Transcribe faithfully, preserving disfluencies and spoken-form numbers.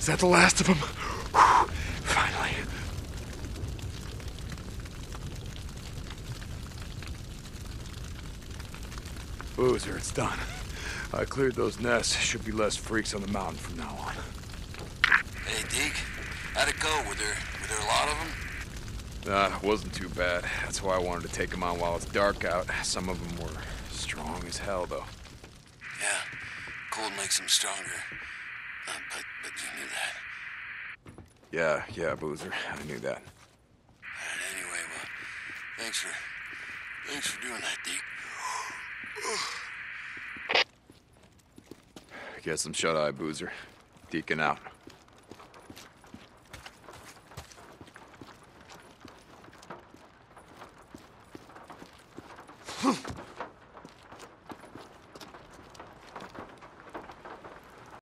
that the last of them? Whew, finally. Boozer, it's done. I cleared those nests. Should be less freaks on the mountain from now on. Hey, Deke. How'd it go? Were there, were there a lot of them? Nah, it wasn't too bad. That's why I wanted to take them on while it's dark out. Some of them were strong as hell, though. Yeah, cold makes them stronger. Uh, but, but you knew that. Yeah, yeah, Boozer. I knew that. Alright, anyway, well, thanks for, thanks for doing that, Deke. Get some shut-eye, Boozer. Deacon out.